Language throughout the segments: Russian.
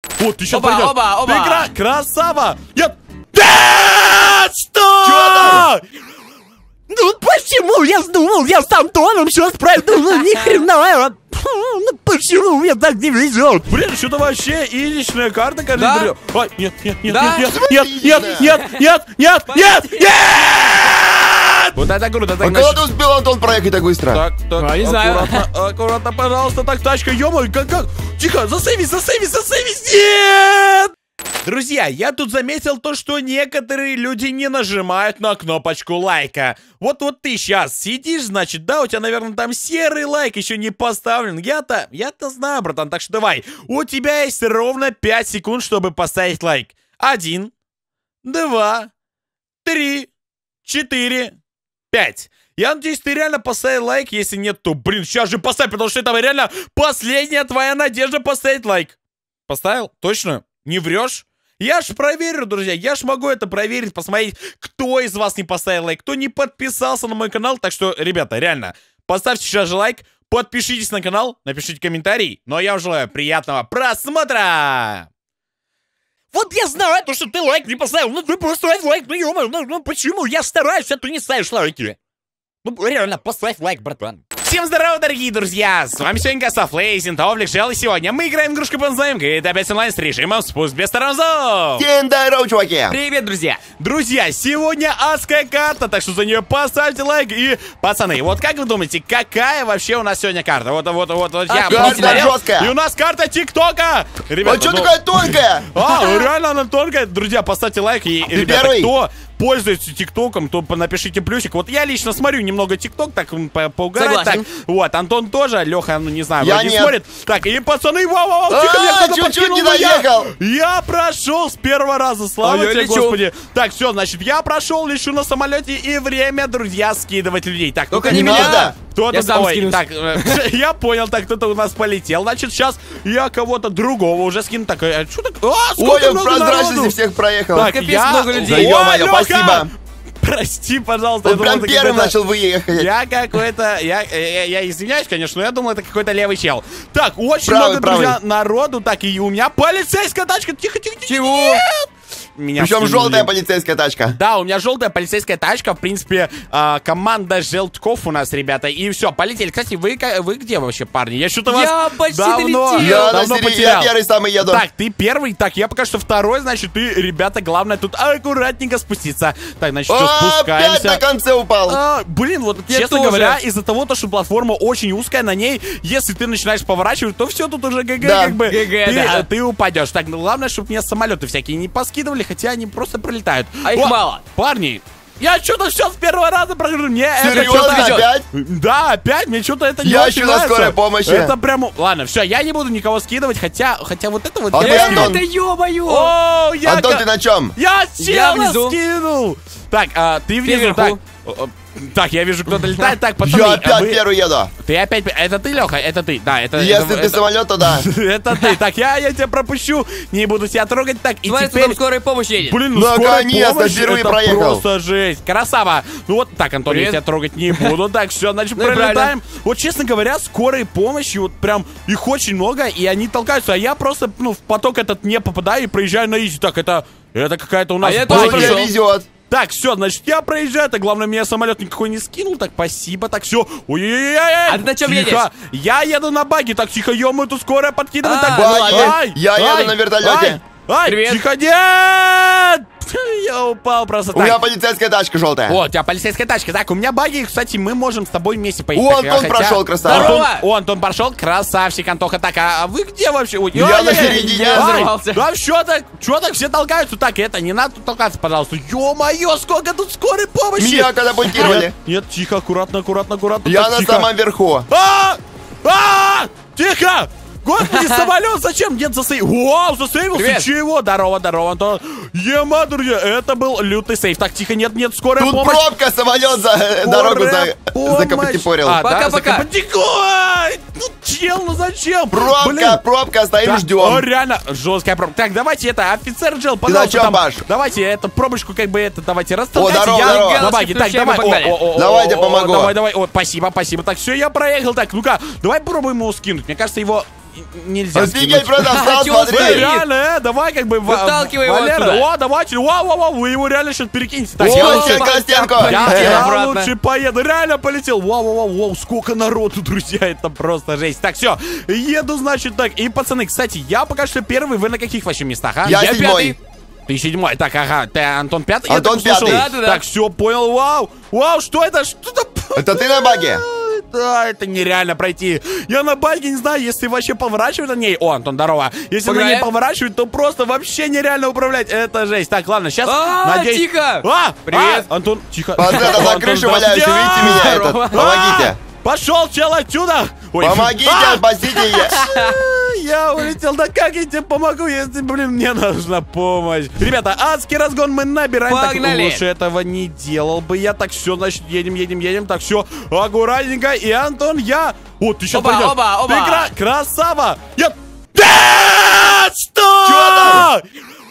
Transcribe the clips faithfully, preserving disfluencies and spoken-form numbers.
Вот, ты сейчас Оба, пойдешь. оба, оба. Ты игра... Красава! Я... Да! Что? Ну почему я думал, я с Антоном сейчас пройду, ну ни хрена. Ну почему мне так не везет? Блин, что-то вообще идичная карта, кажется. Да? Ой, нет, нет, нет, Да? нет, нет, нет, нет, нет, нет, нет, нет, нет! Вот это круто. А Так, когда значит, ты успел, Антон, проехать так быстро? так, так, А, не знаю. аккуратно, аккуратно, пожалуйста, так, тачка, ё-моё, как, как? Тихо, засейвись, засейвись, засейвись, нет! Друзья, я тут заметил то, что некоторые люди не нажимают на кнопочку лайка. Вот вот ты сейчас сидишь, значит, да, у тебя, наверное, там серый лайк еще не поставлен. Я-то, я-то знаю, братан, так что давай. У тебя есть ровно пять секунд, чтобы поставить лайк. Один, два, три, четыре, пять. Я надеюсь, ты реально поставил лайк. Если нет, то, блин, сейчас же поставь, потому что это реально последняя твоя надежда поставить лайк. Поставил? Точно? Не врешь? Я ж проверю, друзья, я ж могу это проверить, посмотреть, кто из вас не поставил лайк, кто не подписался на мой канал. Так что, ребята, реально, поставьте сейчас же лайк, подпишитесь на канал, напишите комментарий. Ну а я вам желаю приятного просмотра! Вот я знаю, то, что ты лайк не поставил. Ну ты поставь лайк, ну ё-моё, ну, ну почему? Я стараюсь, а ты не ставишь лайки. Ну реально, поставь лайк, братан. Всем здорово, дорогие друзья! С вами сегодня Кософлейзин, Товлик Жел, и сегодня мы играем игрушку под названием Гейт опять онлайн с режимом спуск без тормозов! Всем здорово, чуваки! Привет, друзья. Друзья, сегодня адская карта, так что за нее поставьте лайк. И, пацаны, вот как вы думаете, какая вообще у нас сегодня карта? Вот, вот, вот, вот я Карта посмотрел, жесткая. и у нас карта ТикТока! Ребята, А что ну- такая тонкая? А, реально она тонкая. Друзья, поставьте лайк. И, Ты ребята, первый? кто пользуется ТикТоком, то напишите плюсик. Вот я лично смотрю немного ТикТок, так м, по- поугарать. Так, Согласен. вот, Антон тоже, Леха, ну не знаю, Я вроде нет. смотрит. Так, и пацаны, вау, вау, А, тихо, меня кто-то чуть-чуть подкинул, не но я- доехал. Я прошел с первого раза, слава А я тебе, лечу. Господи. Так, все, значит, я прошел, лечу на самолете, и время, друзья, скидывать людей. Так, Только ну-ка, не Не меня. надо. кто-то, Я сам ой, скинусь. так, э, я понял, так, кто-то у нас полетел. Значит, сейчас я кого-то другого уже скину. Так, а что так? А, Ой, сколько он много прозрачности народу! всех проехал. Так, Капец, я... много людей. Да ё-моё, Лёха! спасибо. Прости, пожалуйста. я Он думал, прям это первым какой-то- начал выехать. Я какой-то... Я, я, я извиняюсь, конечно, но я думал, это какой-то левый чел. Так, очень Правый, много, правый. друзья, народу. Так, и у меня полицейская тачка. Тихо, тихо, тихо. Чего? Нет! Меня Причем скинули. желтая полицейская тачка. Да, у меня желтая полицейская тачка. В принципе, а, команда желтков у нас, ребята. И все, полетели. Кстати, вы, ка- вы где вообще, парни? Я что-то вас Я почти давно, долетел. Я, на давно середине, потерял. я первый самый еду. Так, ты первый. Так, я пока что второй. Значит, ты, ребята, главное тут аккуратненько спуститься. Так, значит, все, О, опять спускаемся. на конце упал. А, блин, вот Я честно тоже. говоря, из-за того, то, что платформа очень узкая, на ней, если ты начинаешь поворачивать, то все тут уже ГГ, Да, как бы. ГГ, ты, да. ты упадешь. Так, ну, главное, чтобы мне самолеты всякие не поскидывали, хотя они просто пролетают. А их О, мало. Парни, я что-то все с первого раза прохожу. Мне это Серьезно, что-то... опять? Да, опять, мне что-то это не Я очень еще на нравится. скорой помощи. Это прям... Ладно, все, я не буду никого скидывать, хотя, хотя вот это вот... А я ты, бы Антон? скинул. Это ё-моё. О, я... Антон, ка- ты на чем? Я Я чела внизу. скинул! Так, а, ты внизу, вверху. так. О, о, Так, я вижу, кто-то летает. Так, пацаны, Я а опять вы- первый еду. Ты опять... Это ты, Леха? Это ты, да. Это, Если это, ты это- самолет, то да. Это ты. Так, я, я тебя пропущу. Не буду тебя трогать. Так, и Смотри, теперь... там скорая помощь едет. Блин, ну скорая Наконец-то, помощь, впервые это проехал. просто жесть. Красава. Ну вот, так, Антон, я Привет. тебя трогать не буду. Так, все, значит, Ну и пролетаем. Вот, честно говоря, скорой помощи, вот прям их очень много, и они толкаются. А я просто, ну, в поток этот не попадаю и проезжаю на изи. Так, это... Это какая-то у нас... А я баги. тоже Ну, тебе пошел. везет. Так, все, значит, я проезжаю, так, главное, меня самолет никакой не скинул, так, спасибо, так, все, ой-ой-ой, А ты на чем тихо. Я еду на баги, так, тихо, ё-моё, тут скорая подкидывает, А, так, ну ладно. ай, Я еду ай, на вертолете. ай, ай, Привет. тихо, нет, я упал просто, У меня так. полицейская тачка желтая. О, у тебя полицейская тачка. Так, у меня баги, кстати, мы можем с тобой вместе поехать. О, Так, Антон хотя- прошел, красава. Антон, Здорово. о, Антон прошел, красавчик, Антоха. Так, а, а вы где вообще? Ой, Я ай, на ай, середине. ай, взорвался. Да что так, что так все толкаются? Так, это, не надо тут толкаться, пожалуйста. Ё-моё, сколько тут скорой помощи. Меня катапультировали. Нет, нет, тихо, аккуратно, аккуратно, аккуратно. Я так, на тихо. самом верху. А! А! Тихо! Господи, самолет зачем? Нет, засейв. Вау, засейвился. Привет. Чего? Здорово, здорово, Антон. Ема, друзья, это был лютый сейв. Так, тихо, нет, нет, скорая Тут помощь. пробка, самолет за дорогу за- помощь. закапотипорил. А, да, Пока-пока. закапотику- Ай, ну, чел, ну зачем? Пробка, Блин. пробка, стоим, Да, О, ждем. реально, жесткая пробка. Так, давайте это, офицер Джел, на пожалуйста, чем, там, Паш? давайте эту пробочку, как бы, это, давайте растолкайте. здорово, я здорово. на баги. Так, Включаем, давай, мы погнали. о, о, о, Давайте, о, о, помогу. Давай, давай, о, спасибо, спасибо. Так, все, я проехал. Так, ну-ка, давай попробуем его скинуть. Мне кажется, его... нельзя Офигеть, скинуть. просто встал, Чего смотри. Эй, реально, э, давай как бы... Ва- Выталкивай его Валера, отсюда. о, давайте, вау, вау, вау, вы его реально сейчас перекинете. Так, О, я О, лучше- стенка, полетел, стенка. я, полетел я обратно. лучше поеду, реально полетел. Вау, вау, вау, вау, сколько народу, друзья, это просто жесть. Так, все, еду, значит, так. И, пацаны, кстати, я пока что первый, вы на каких вообще местах, а? Я Я седьмой. пятый. Ты седьмой, так, ага, ты Антон пятый? Я Антон так услышал. пятый. Да-да-да. Так, все, понял, вау, вау, что это, что-то... Это ты на баге? Да, это нереально пройти. Я на байке не знаю, если вообще поворачивать на ней. О, Антон, здорово. Если Погнали. на ней поворачивать, то просто вообще нереально управлять. Это жесть. Так, ладно, сейчас. А, надеюсь... тихо. А, Привет. а, Антон, тихо. Вот это за Антон, крышу здравствуйте. валяюсь, видите меня этот? Здорово. Помогите. Пошел, чел, отсюда. Ой, Помогите, а, спасите я. я улетел. Да как я тебе помогу, если, блин, мне нужна помощь. Ребята, адский разгон мы набираем. Погнали. Так, лучше этого не делал бы я. Так, все, значит, едем, едем, едем. Так, все, аккуратненько. И, Антон, я... О, ты сейчас Оба, пойдешь. оба, оба. Ты кра- красава. Я... Да! Что? Чё там?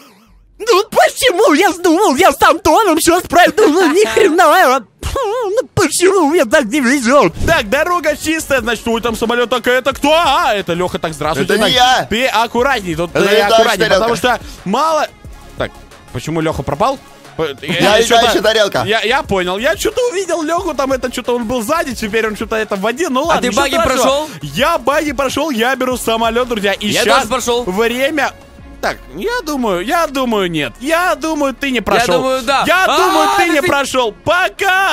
Ну почему я думал, я с Антоном сейчас пройду, ну ни хрена. Ну почему я так не везет? Так, дорога чистая, значит, ой, там самолет. Так, это кто? А, это Леха, так, здравствуйте. Это не Так, я. Ты аккуратней, тут Это ты не аккуратней, тарелка. потому что мало... Так, почему Леха пропал? П- Я чё-то- еще тарелка. Я, я понял, я что-то увидел Леху, там это что-то он был сзади, теперь он что-то это в воде, ну ладно. ты ничего баги страшного. прошел? Я баги прошел, я беру самолет, друзья, и Я сейчас тоже прошел. время... Так, я думаю, я думаю, нет. Я думаю, ты не прошел. думаю, да. Я А, думаю, ты да не ты- прошел. Пока!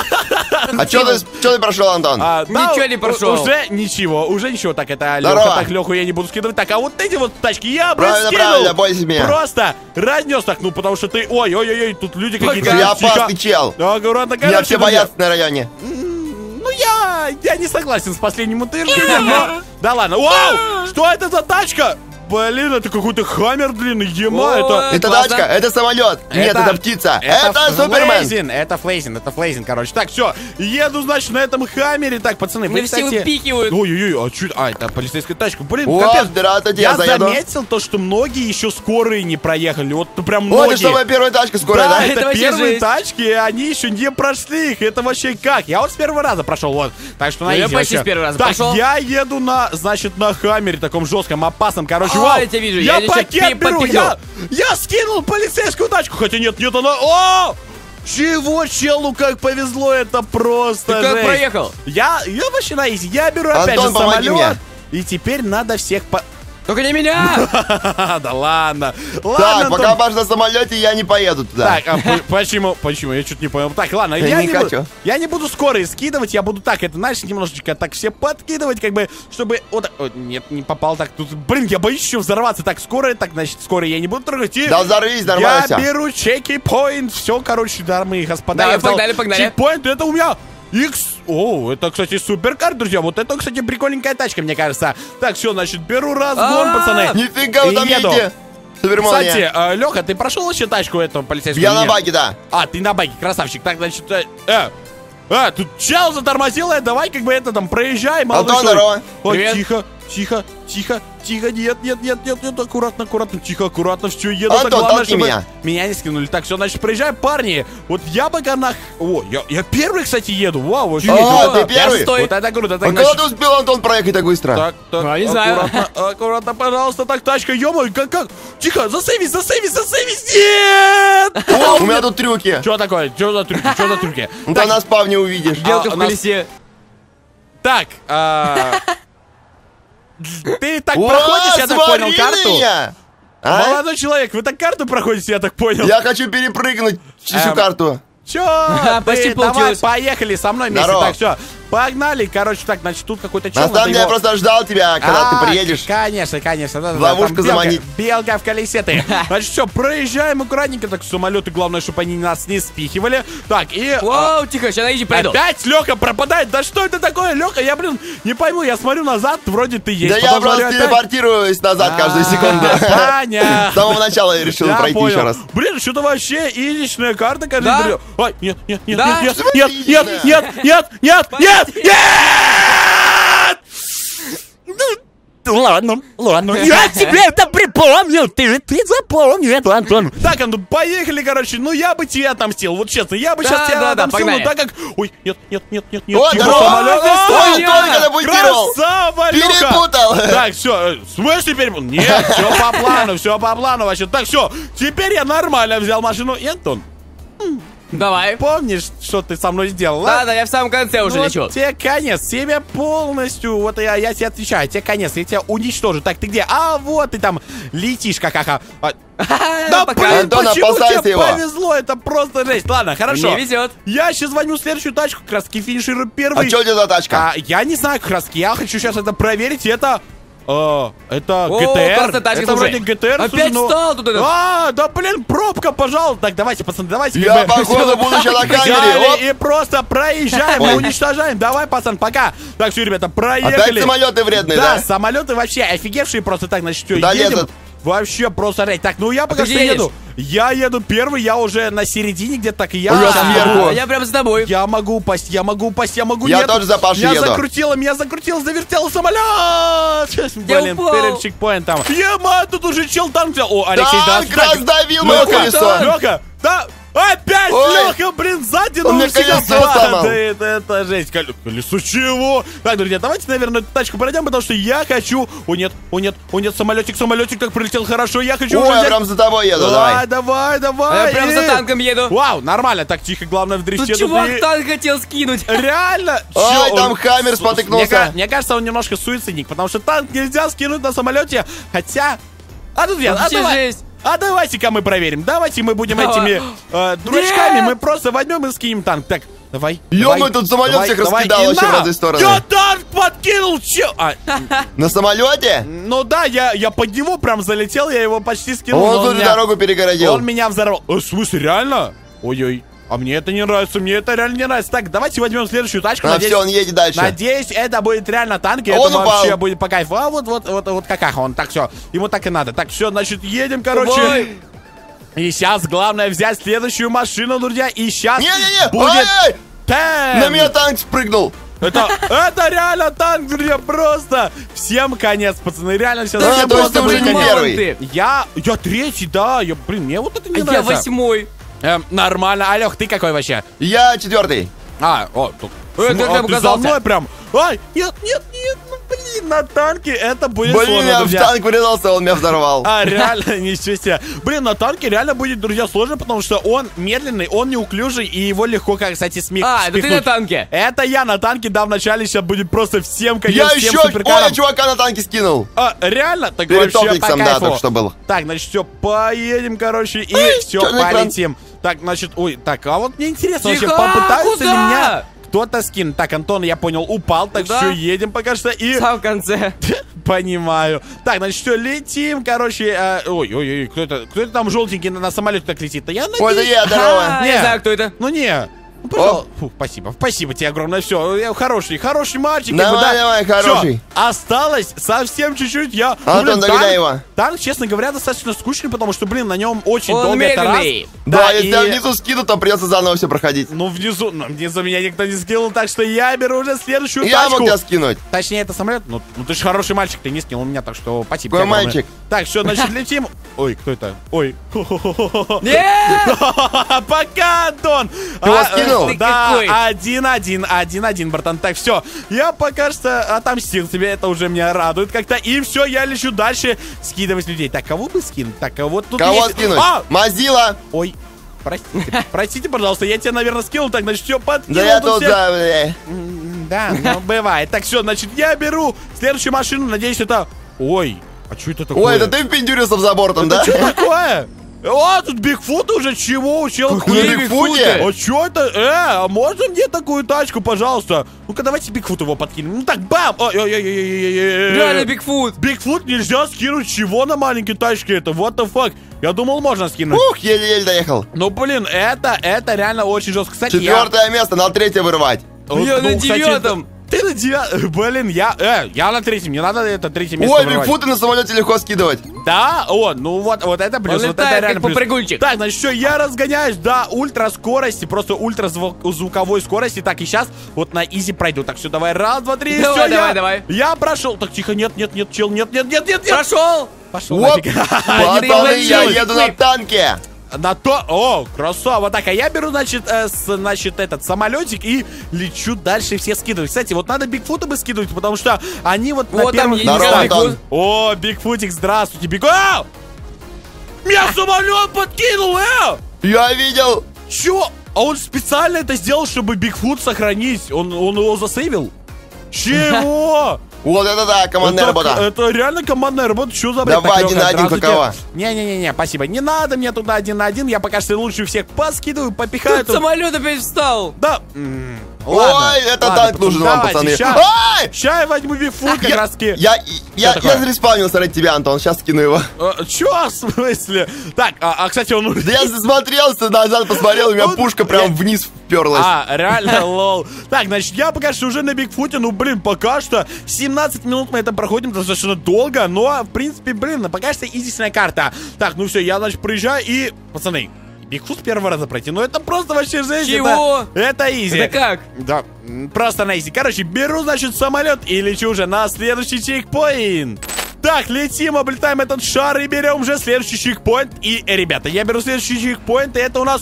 А что ты, чё ты прошел, Антон? А, Ничего да, не у- прошел. Уже ничего, уже ничего. Так, это Леха, Здорово. так, Леху я не буду скидывать. Так, а вот эти вот тачки я бы Правильно, скинул. правильно, бойся меня. Просто разнес так, ну, потому что ты... Ой, ой, ой, ой, тут люди какие-то... Я Тихо. опасный чел. Аккуратно, Меня короче, все друзья. боятся на районе. Ну, я, я не согласен с последним утверждением, но... Да ладно. Вау! Что это за тачка? Блин, это какой-то хаммер длинный, ема, О, это... Это классно. тачка, это самолет. Нет, это птица. Это Супермен. Флейзин, это Флейзин, это Флейзин, короче. Так, все, еду, значит, на этом хаммере. Так, пацаны, вы, Мне все кстати... выпихивают. Ой-ой-ой, а чё... А, это полицейская тачка. Блин, О, капец. здравствуйте, Я я заеду. заметил то, что многие еще скорые не проехали. Вот ну, прям Вот, многие. это что, моя первая тачка скоро, Да, да? это, Это вообще первые жесть. тачки, и они еще не прошли их. Это вообще как? Я вот с первого раза прошел, вот. Так что на Ну, я изи почти вообще. с первого раза Так, прошел. я еду на, значит, на хаммере, таком жестком, опасном. Короче, О, вау. я тебя вижу, Я я тебя пакет пи- беру, подпихнул. я, я скинул полицейскую тачку. Хотя нет, нет, она... О! Чего, челу, как повезло, это просто Ты как жесть. проехал? Я, я вообще на изи. Я беру опять Антон, же помоги самолет. мне. И теперь надо всех по... Только не меня! Да ладно. Так, Ладно, пока Антон. Паш на самолете, я не поеду туда. Так, а по- почему? Почему? Я что-то не понял. Так, ладно, Я я, не не хочу. буду, я не буду скорые скидывать, я буду так, это, знаешь, немножечко так все подкидывать, как бы, чтобы... Вот, так- о, нет, не попал так. Тут, блин, я боюсь еще взорваться. Так, скорые, так, значит, скорые я не буду трогать. И Да взорвись, нормально я всё. беру чеки-поинт. Все, короче, дамы и господа. Давай, я взял погнали, погнали. чекпоинт, это у меня... X. О, это, кстати, суперкар, друзья. Вот это, кстати, прикольненькая тачка, мне кажется. Так, все, значит, беру разгон, А-а-а. пацаны. Нифига вы там Еду. едете. Супермолния. Кстати, Леха, ты прошел еще тачку этого полицейского? Я или на нет? баге, да. А, ты на баге, красавчик. Так, значит, э, э, э, тут чел затормозил, э, давай как бы это там проезжай, молодой Антон, человек. здорово. Ой, Привет. тихо, тихо, тихо, тихо, нет, нет, нет, нет, нет, аккуратно, аккуратно, тихо, аккуратно, все, еду. Антон, так, главное, толкни чтобы меня. меня не скинули. Так, все, значит, проезжай, парни. Вот я пока на... О, я, я первый, кстати, еду, вау, вообще. О, круто. ты первый? Я стой. Вот это круто, А так, когда значит, ты успел, Антон, проехать так быстро? так, так, Ну, я не знаю. аккуратно, аккуратно, пожалуйста, так, тачка, ё-моё, как, как, тихо, засейвись, засейвись, засейвись, нет! О, у меня тут трюки. Что такое? Что за трюки? Что за трюки? Ну Так, ты на спав не увидишь. Белка А, в у нас- колесе. Так, а, ты так О, проходишь, я так понял, смотри карту? меня. А? Молодой человек, вы так карту проходите, я так понял? Я хочу перепрыгнуть всю Эм, карту. Чё? Почти Ты, давай, получилось. поехали со мной вместе. Здорово. Так, все, погнали. Короче, так, значит, тут какой-то чел. На самом надо деле я его- просто ждал тебя, когда А, ты приедешь. Конечно, конечно. Да, да, В да, ловушку там белка- заманить. Белка в колесе ты. Значит, все, проезжаем аккуратненько, так самолеты, главное, чтобы они нас не спихивали. Так, и... а, Воу, тихо, сейчас на изи приеду. Опять Леха пропадает. Да что это такое, Леха? Я, блин, не пойму. Я смотрю назад, вроде ты есть. Да я Потом просто смотрю, опять- телепортируюсь назад каждую А, секунду. Понятно. С самого начала я решил Я пройти понял. еще раз. Блин, что-то вообще изичная карта, кажется. Да? блин. Ой, нет, нет, нет, Да? нет, В смысле нет, нет, нет, изичная? нет, нет, нет, нет, нет! Ладно, ладно. Я тебе это припомнил. Ты же ты запомни это, Антон. Так, а ну поехали, короче. Ну я бы тебе отомстил. Вот честно, я бы Да, сейчас тебе да, да, отомстил, но погнали. так как. Ой, нет, нет, нет, нет, нет. О, тихо, здорово! самолет. Ой, Ой, Ой, только дебютировал! красава, Лёха! Перепутал! Так, все, в смысле перепутал? Нет, все по плану, все по плану вообще. Так, все, теперь я нормально взял машину. И, Антон, Давай. помнишь, что ты со мной сделал, а? Да, да, я в самом конце уже Вот лечу. тебе конец, тебе полностью, вот я, я тебе отвечаю, тебе конец, я тебя уничтожу. Так, ты где? А, вот ты там летишь, как-ха. Да, Пока. блин, Антон, почему опасайся тебе его. повезло? Это просто жесть. Ладно, хорошо. Мне везет. Я сейчас возьму следующую тачку, как раз таки финиширую первый. А что у тебя за тачка? А, я не знаю, как раз таки, я хочу сейчас это проверить, и это... э, это О, ГТР. классная тачка, Это слушай. вроде ГТР. Опять слушай, ну- встал тут этот. А, да блин, пробка, пожалуйста. Так, давайте, пацаны, давайте. как Я, бы- походу, буду сейчас на камере. Взяли Оп. и просто проезжаем, Ой. уничтожаем. Давай, пацан, пока. Так, все, ребята, Опять проехали. самолеты вредные, Да, да? самолеты вообще офигевшие просто. Так, значит, что, Куда едем? лезут? Вообще просто рейд. Так, ну я пока ты что где еду. едешь? Я еду первый, я уже на середине где-то, так и я... Ой, я щас сверху. могу- А я прям за тобой. Я могу упасть, я могу упасть, я могу... Я нет. тоже за Пашей Меня еду. закрутило, меня закрутило, завертело самолет! Сейчас, Я блин, упал. перед чекпоинтом. Ема, тут уже чел танк взял. О, Алексей, Танк здравствуй. раздавил мое Лёха, колесо. Лёха, да... Опять Ой. Лёха, блин, сзади Он ну, мне себя колесо сломал. падает. Это жесть. Кол- Колесо чего? Так, друзья, давайте, наверное, эту тачку пройдем, потому что я хочу... О, нет, о, нет, о, нет, самолетик, самолетик так прилетел хорошо. Я хочу Ой, уже я взять- прям за тобой еду, Давай, давай. давай, давай. А я прям за И- танком еду. Вау, нормально, так тихо, главное в дрифте. Тут тут чувак и- танк хотел скинуть. Реально? Ой, Чё, там он- Хаммер С- Мне, ка- спотыкнулся. мне кажется, он немножко суицидник, потому что танк нельзя скинуть на самолете, хотя... А, друзья, а, Вообще давай- жесть. а давайте-ка мы проверим. Давайте мы будем Давай. этими э, дурачками, Нет. мы просто возьмем и скинем танк. Так, давай. Ё-моё, давай, тут самолет давай, всех давай, раскидал и вообще в на! разные стороны. Я танк подкинул, чё? А, На самолете? ну да, я, я под него прям залетел, я его почти скинул. но Он тут меня- дорогу перегородил. Он меня взорвал. Э, в смысле, реально? Ой-ой. А мне это не нравится, мне это реально не нравится. Так, давайте возьмем следующую тачку. А, Надеюсь, все, он едет дальше. надеюсь, это будет реально танк, и Он это упал. вообще будет по кайфу. А вот, вот, вот, вот какаха он. Так, все, ему так и надо. Так, все, значит, едем, короче. Ой. И сейчас главное взять следующую машину, друзья. И сейчас Не-не-не! будет... Ай-яй! Тэн. На меня танк спрыгнул. Это, это реально танк, друзья, просто. Всем конец, пацаны, реально сейчас А, всем то есть просто ты уже будет не конец. первый. Ты. Я, я третий, да, я, блин, мне вот это не А я нравится. восьмой. Эм, нормально. Алёх, ты какой вообще? Я четвертый. А, о, тут. Ой, См- как а, там ты за оказался? мной прям. Ай, нет, нет, нет, ну блин, на танке это будет Блин, сложно, я в друзья. танк врезался, он меня взорвал. А, реально, ничего себе. Блин, на танке реально будет, друзья, сложно, потому что он медленный, он неуклюжий, и его легко, как, кстати, смех. А, это ты на танке. Это я на танке, да, вначале сейчас будет просто всем конец, Я всем еще... Ой, суперкарам. я чувака на танке скинул. А, реально? Так Перед вообще по топниксом, да, кайфу. только что был. Так, значит, все, поедем, короче, и все, чёрный экран. полетим. Так, значит, ой, так, а вот мне интересно, Тихо, вообще попытаются ли куда? меня кто-то скинуть. Так, Антон, я понял, упал, так Куда? все, едем пока что, и... В самом конце. Понимаю. Так, значит, что, летим, короче, э, ой, ой, ой, кто это, кто это там желтенький на, на самолете так летит? Да я надеюсь... Ой, это я, здорово. А, Не. я знаю, кто это. Ну не. Ну, пожалуйста. Фу, спасибо, спасибо тебе огромное. Все, хороший, хороший мальчик. как бы, Давай, да. давай, Всё, хороший. осталось совсем чуть-чуть. Я. Ну, Антон, блин, догоняй танк- его. Танк, честно говоря, достаточно скучный, потому что, блин, на нем очень Он долго это раз. медленный. Да, и- если тебя внизу скинут, то придется заново все проходить. Ну, внизу, ну, внизу меня никто не скинул, так что я беру уже следующую Я тачку. мог тебя скинуть. Точнее, это самолет. Ну, ну, ты же хороший мальчик, ты не скинул меня, так что спасибо. Какой тебе огромное. мальчик? Так, все, значит, летим. Ой, кто это? Ой. Нет! Пока, Антон! Ты его скинул? э, Ты Да, какой? один-один, один-один, братан. Так, все, я пока что отомстил тебе, это уже меня радует как-то. И все, я лечу дальше скидывать людей. Так, кого бы скинуть? Так, а вот тут Кого есть... скинуть? А! Мазила. Ой, простите, простите, пожалуйста, я тебя, наверное, скинул, так, значит, все, подкинул. Да я тут тут, всех. да, бля. М, Да, ну, бывает. Так, все, значит, я беру следующую машину, надеюсь, это... Ой, а что это такое? Ой, это ты впендюрился в забор там, да? Что такое? О, тут Бигфут уже чего учил? Какой Хуй, Бигфуте? А что это? Э, а можно мне такую тачку, пожалуйста? Ну-ка, давайте Бигфут его подкинем. Ну так, бам! Ой-ой-ой-ой-ой-ой. Реально Бигфут. Бигфут нельзя скинуть чего на маленькой тачке? Это what the fuck? Я думал, можно скинуть. Ух, еле-еле доехал. Ну, блин, это, это реально очень жестко. Кстати, я... Четвертое место, надо третье вырывать. Вот, Я на кстати, девятом. Ты Ой! на девятом. Блин, я... Э, я на третьем. Не надо это третье место Ой, вырывать. бигфуты на самолете легко скидывать. Да? О, ну вот, вот это плюс. Он Вот это летает, реально как плюс. попрыгунчик. Так, значит, что, я разгоняюсь до ультраскорости, просто ультразвуковой скорости. Так, и сейчас вот на изи пройду. Так, все, давай, раз, два, три, Давай, все, давай, я, давай. я прошел. Так, тихо, нет, нет, нет, чел, нет, нет, нет, нет, нет. Прошел. Пошел Оп, нафиг. пацаны, я получилось. еду на танке. На то... О, красава. Так, а я беру, значит, э, с, значит, этот самолетик и лечу дальше все скидывать. Кстати, вот надо бигфуты бы скидывать, потому что они вот на Вот там первых есть Здорово, местах. Антон. О, бигфутик, здравствуйте, биг... А! Меня самолет подкинул, э! Я видел. Чё? А он специально это сделал, чтобы бигфут сохранить. Он, он его засейвил? Чего? Вот это да, командная это, работа. это реально командная работа. Что за бред? Давай Так, один Лёха, на один, здравствуйте. какова? Не-не-не, спасибо. Не надо мне туда один на один. Я пока что лучше всех поскидываю, попихаю. Тут тут. самолет опять встал. Да. м, ладно, Ой, это ладно, танк нужен вам, давайте, пацаны. ща- Ай! Ща я возьму бигфут как Я, раз таки. я, я, такое? я зареспаунился ради тебя, Антон. Сейчас скину его. Э, Чё, в смысле? Так, а, а, кстати, он... Да я засмотрелся назад, посмотрел, у меня Он- пушка прям я- вниз вперлась. А, реально, лол. Так, значит, я пока что уже на бигфуте, ну, блин, пока что семнадцать минут мы это проходим достаточно долго, но, в принципе, блин, пока что изисная карта. Так, ну все, я, значит, проезжаю и, пацаны, бигфут с первого раза пройти, ну это просто вообще жесть. Чего? Это, это изи. Это как? Да, м, просто на изи. Короче, беру, значит, самолет и лечу уже на следующий чекпоинт. Так, летим, облетаем этот шар и берем уже следующий чекпоинт. И, э, ребята, я беру следующий чекпоинт, и это у нас...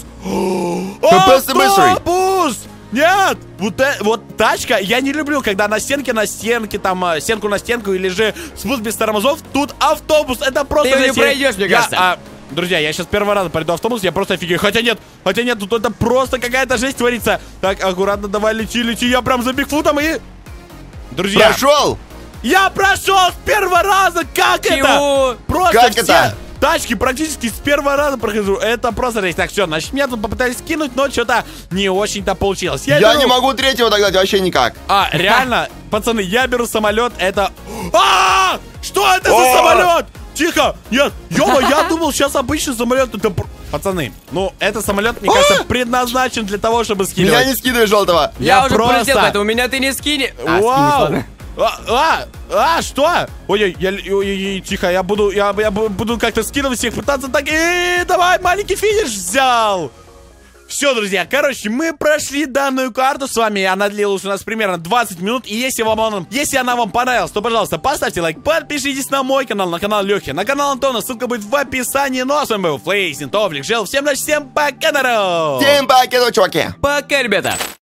Просто быстрый. Автобус! Нет! Вот, э- вот тачка, я не люблю, когда на стенке на стенке, там, э, стенку на стенку или же спуск без тормозов. Тут автобус, это просто... Ты его не жесть. пройдешь, мне Я, кажется. а, друзья, я сейчас первый раз пройду автобус, я просто офигею. Хотя нет, хотя нет, тут это просто какая-то жесть творится. Так, аккуратно, давай, лети, лети, я прям за бигфутом и... Друзья, Прошел. я прошел с первого раза, как это? Чего? Просто Как все это? тачки практически с первого раза прохожу. Это просто жесть. Так, все, значит, меня тут попытались скинуть, но что-то не очень-то получилось. Я беру- не могу третьего догнать вообще никак. А, реально, пацаны, я беру самолет, это... А! Что это за О! самолет? Тихо! Нет, ё я думал, сейчас обычный самолет. Это... пр- Пацаны, ну, этот самолет, мне кажется, предназначен для того, чтобы Меня скидывать. не скидывай желтого. Я, Я уже просто- полетел, поэтому меня ты не скини. А, скинешь, Вау! ладно. А, а, а, что? Ой-ой, я, ой-ой, тихо, я буду, я, я бу- буду как-то скидывать всех, пытаться так, и давай, маленький финиш взял. Все, друзья, короче, мы прошли данную карту с вами, она длилась у нас примерно двадцать минут, и если вам она, если она вам понравилась, то, пожалуйста, поставьте лайк, подпишитесь на мой канал, на канал Лехи, на канал Антона, ссылка будет в описании, ну а с вами был Флейсин, Товлик, Жел, всем, значит, всем пока, народ! Всем пока, чуваки. Пока, ребята.